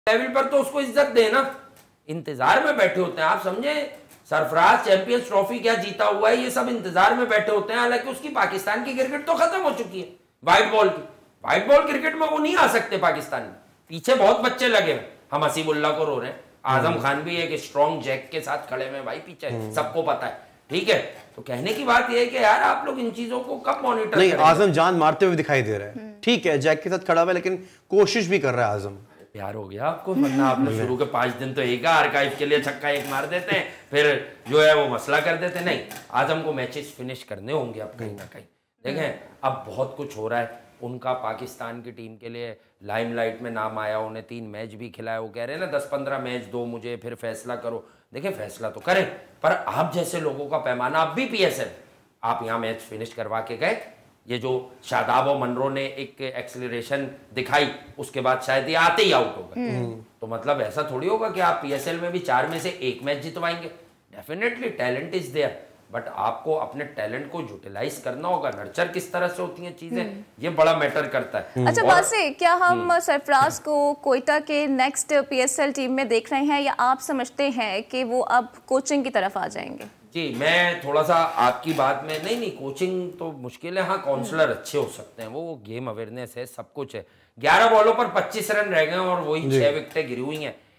Level पर तो उसको इज्जत देना, इंतजार में बैठे होते हैं। आप समझे, सरफराज चैंपियंस ट्रॉफी क्या जीता हुआ है, ये सब इंतजार में बैठे होते हैं। हालांकि उसकी पाकिस्तान की क्रिकेट तो खत्म हो चुकी है, व्हाइट बॉल की। व्हाइट बॉल क्रिकेट में वो नहीं आ सकते पाकिस्तान में। पीछे बहुत बच्चे लगे हैं, हम हसीबुल्ला को रो रहे हैं, आजम खान भी एक स्ट्रॉन्ग जैक के साथ खड़े हुए भाई पीछे, सबको पता है, ठीक है। तो कहने की बात यह है कि यार आप लोग इन चीजों को कब मॉनिटर नहीं, आजम जान मारते हुए दिखाई दे रहा है, ठीक है जैक के साथ खड़ा हुआ है, लेकिन कोशिश भी कर रहा है आजम। प्यार हो गया आपको, वरना आपने शुरू के 5 दिन तो एक आर्काइव के लिए छक्का एक मार देते हैं, फिर जो है वो मसला कर देते हैं। नहीं, आजम को मैचेस फिनिश करने होंगे अब कहीं ना कहीं। देखें अब बहुत कुछ हो रहा है उनका, पाकिस्तान की टीम के लिए लाइमलाइट में नाम आया, उन्हें 3 मैच भी खिलाया। वो कह रहे हैं ना 10-15 मैच दो मुझे, फिर फैसला करो। देखिए फैसला तो करें, पर आप जैसे लोगों का पैमाना, आप भी पीएसएल, आप यहाँ मैच फिनिश करवा के गए। ये जो शादाब और मनरो ने एक एक्सेलरेशन दिखाई, उसके बाद शायद ये आते ही आउट हो गए। तो मतलब ऐसा थोड़ी होगा कि आप पीएसएल में भी 4 में से 1 मैच जितवाएंगे। Definitely talent is there, but आपको अपने टैलेंट को यूटिलाइज करना होगा। नर्चर किस तरह से होती हैं चीजें, ये बड़ा मैटर करता है। अच्छा वैसे क्या हम सरफराज को कोयटा के नेक्स्ट पीएसएल टीम में देख रहे हैं, या आप समझते हैं कि वो अब कोचिंग की तरफ आ जाएंगे? जी मैं थोड़ा सा आपकी बात में, नहीं कोचिंग तो मुश्किल है, हाँ काउंसलर अच्छे हो सकते हैं, वो गेम अवेयरनेस है, सब कुछ है। 11 बॉलों पर 25 रन रह गए और वही 6 विकेटें गिरी हुई हैं।